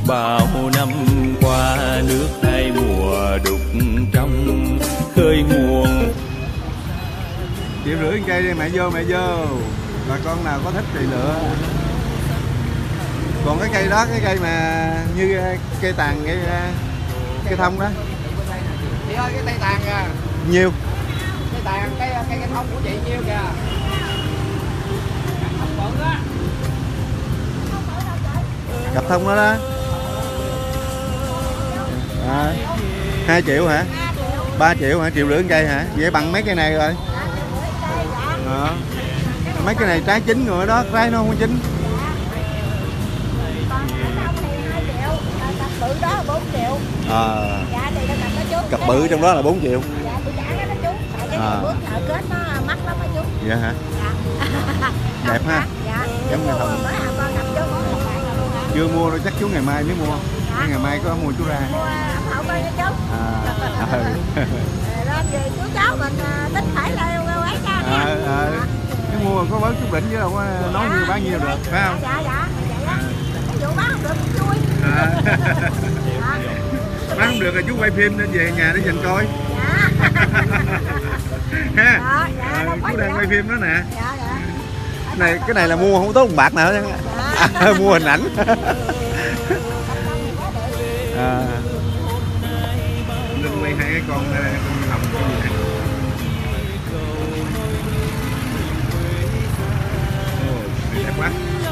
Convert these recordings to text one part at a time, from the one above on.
Bao năm qua nước hai mùa đục trong khơi nguồn. Triệu rưỡi cây đi mẹ vô bà con nào có thích thì lựa. Còn cái cây đó, cái cây mà như cây tàn, cây thông đó chị ơi, cái cây tàn kìa nhiêu? Cây tàn, cây thông của chị nhiêu kìa? Thông bự á. Cặp thông đó đó. 2 triệu hả? 3 triệu hả? Triệu rưỡi cây hả? Vậy bằng mấy cây này rồi. Mấy cái này trái chín rồi đó, trái nó không có chín. Cặp bự đó là 4 triệu. Dạ thì cặp đó chú. Cặp bự trong đó là 4 triệu. Dạ tôi trả đó chú. Tại cái bước thợ kết nó mắc lắm á chú. Dạ hả? Dạ. Đẹp ha. Dạ. Giống như thông. Con gặp chú có 1 bạn luôn hả? Chưa mua đâu, chắc chú ngày mai mới mua. Dạ. Ngày mai có mua chú ra. Mua ẩm hậu coi nha chú. Lên về chú cháu mình tính phải leo ấy cha nha. Cái mua có bớt chút đỉnh chứ đâu có nói như bao nhiêu được, phải không? Dạ. Vậy á. Cái vụ bán không được cũng vui. Bán không được là chú quay phim nên về nhà để dành coi. Ha. Chú đang quay phim đó nè. Cái này là mua không có tốn bạc nào hết. Mua hình ảnh. Linh quay 2 cái con lòng con gì này. Đẹp quá.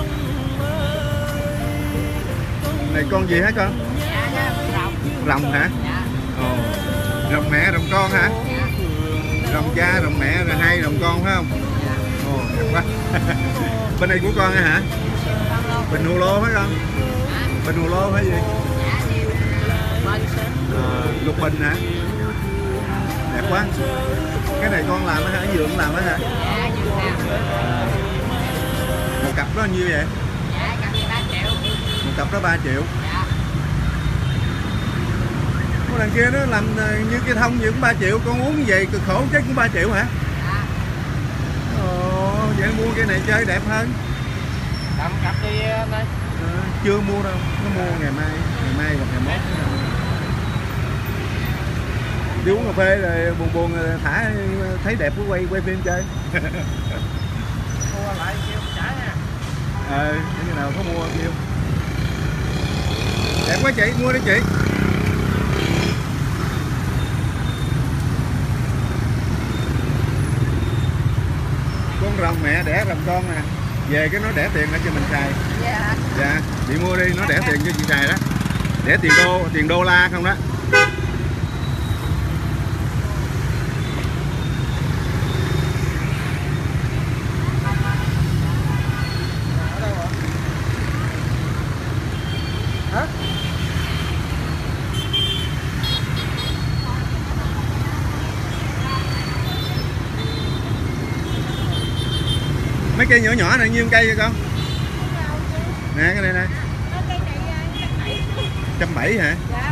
Này con gì hả con? Rồng hả? Rồng mẹ, rồng con hả? Rồng cha, rồng mẹ, rồi 2 rồng con phải không? Đẹp quá. Bên này của con hả? Bình hồ lô phải không? Bình hồ lô phải gì? Lục bình hả? Đẹp quá. Cái này con làm hả? Ở vườn làm hả? Một cặp đó nhiêu vậy? Một cặp đó 3 triệu. Con đằng kia nó làm như cây thông vậy cũng 3 triệu. Con uống như vậy cực khổ chết cũng 3 triệu hả? Vậy mua cái này chơi đẹp hơn. Cầm cặp đi đây. Chưa mua đâu, nó mua ngày mai hoặc ngày mốt. Đi uống cà phê rồi buồn thả thấy đẹp cứ quay phim chơi. Mua lại kêu trả nha. Cái nào có mua kêu. Đẹp quá chị, mua đi chị. Con rồng mẹ đẻ rồng con nè. Về cái nó đẻ tiền lại cho mình xài. Dạ, chị mua đi, nó đẻ tiền cho chị xài đó. Đẻ tiền đô la không đó. Mấy cây nhỏ nhỏ này nhiêu cây vậy con? Nè cái này nè. Cây này 170 hả? Dạ.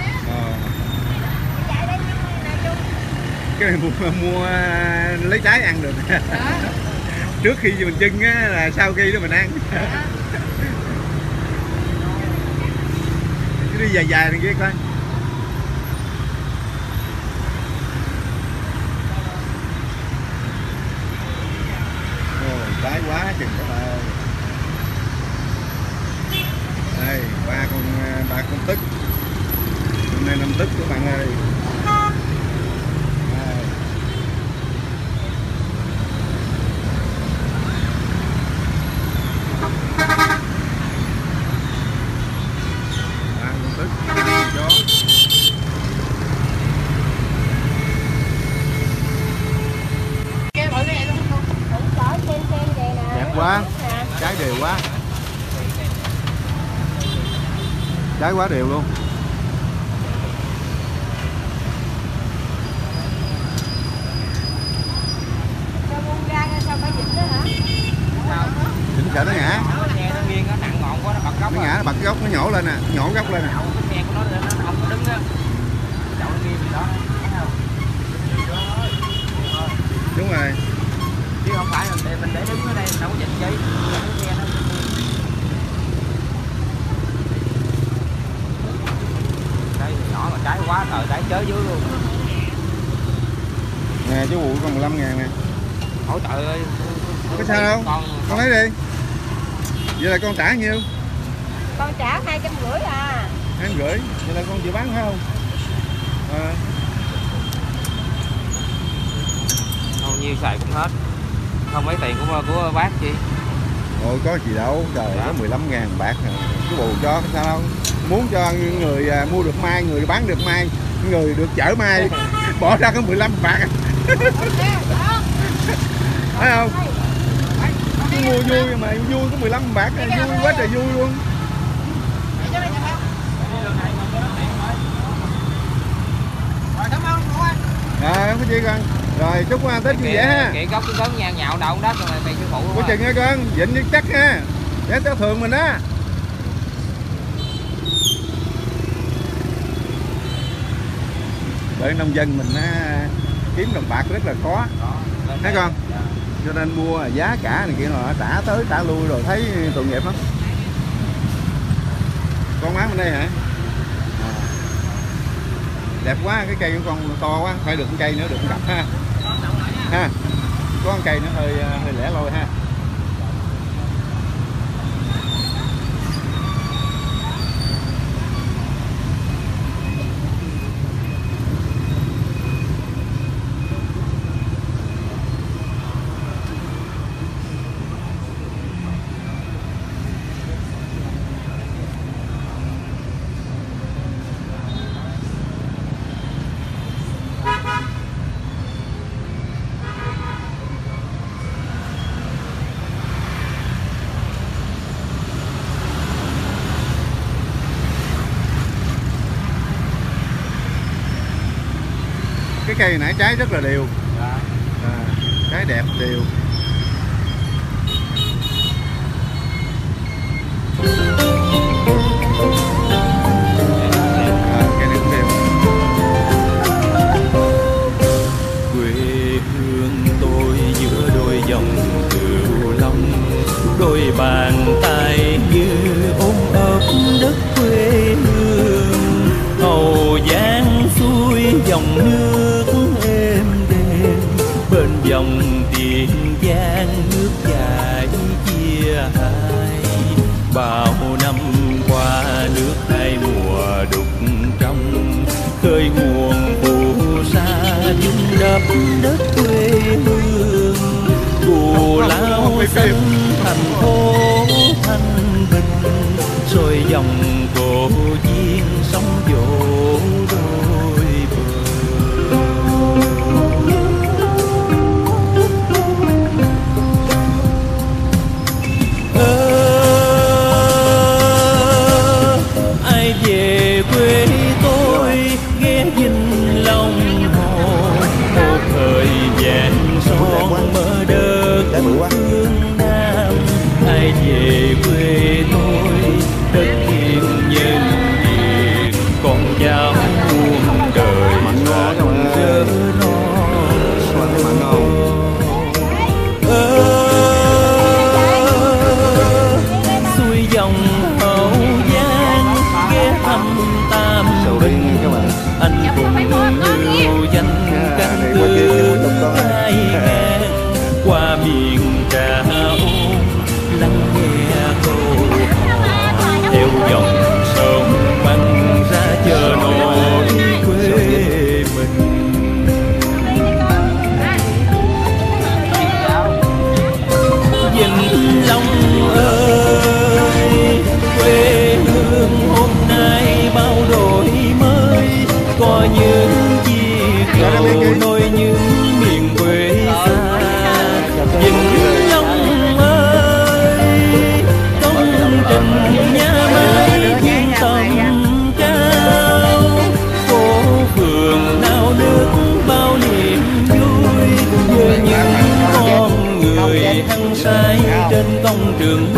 Cái này mua lấy trái ăn được. Trước khi mình chưng á là sau khi đó mình ăn. Cứ đi dài này kia coi. Trái quá chừng các bạn ơi. Đây, ba con tức. Hôm nay 5 tức các bạn ơi. Ba con tức. Chó. Đẹp quá, trái đều quá, trái quá đều luôn. Chỉnh sợ nó ngã. Nó ngã, nó bật gốc, nó nhổ lên nè, nhổ gốc lên nè. Đúng rồi. Chứ không phải là mình để đứng ở đây mình đâu có chỉnh chi. quá trời tại chớ dưới luôn. Nè chú Vụ con 15.000 nè. Ôi trời ơi. Có sao đâu? Con lấy đi. Vậy là con trả nhiêu? Con trả 250 à. 250. Vậy là con chịu bán phải không? Bao nhiêu xài cũng hết. Không mấy tiền của bác chị. Ôi có gì đâu, trời có 15.000 bạc chú Bù cho sao đâu. Muốn cho người mua được mai, người bán được mai, người được chở mai bỏ ra có 15 bạc. Thấy không? Cứ mua vui mà vui có 15 bạc, vui quá trời vui luôn. Không có chi con. Rồi chúc Tết vui vẻ ha. Kệ gốc cái nhào nhào đầu đó rồi mày sư phụ luôn. Có chừng nha con, dịnh như chắc ha. Để tới thường mình á. Bởi nông dân mình kiếm đồng bạc rất là khó. Thấy con? Cho nên mua giá cả này kia nó trả tới trả lui rồi thấy tội nghiệp lắm. Con má bên đây hả? Đẹp quá, cái cây của con to quá, phải được một cây nữa được một cặp ha. Ha. Có một cây nó hơi lẻ loi ha. Cái cây nãy trái rất là đều. Trái đẹp đều. Cây này cũng đều. Quê hương tôi giữa đôi dòng cửu long, đôi bàn tay như ôm ấp đất quê hương. Hậu Giang xuôi dòng nước êm đềm, bên dòng Tiền Giang nước chảy chia hai. Bao năm qua nước hai mùa đục trong, khơi nguồn phù sa dung đắp đất quê hương. Cù Lao xanh thành phố thanh bình, rồi dòng cổ duyên sóng vỗ đôi bờ. Ai về quê tôi ghé Vinh Long Hồ, một thời vàng son mơ đất phương Nam. Ai về quê tôi đất thiên nhân việt, con cháu muôn đời rạng rỡ xuôi dòng Hậu Giang ghé thăm Tam Bình. Anh cùng lưu danh căn cứ hai ngang, qua miền Trà Ôn lắng nghe câu hò, theo dòng sông băng ra chờ nổi quê mình. Vĩnh Long ơi, quê hương hôm nay bao đổi mới, có những chiếc cầu nối những miền quê xa. Vĩnh Long ơi, công trình nhà máy thiên tầm cao, phố phường nao nước bao niềm vui, như những con người hăng say trên công trường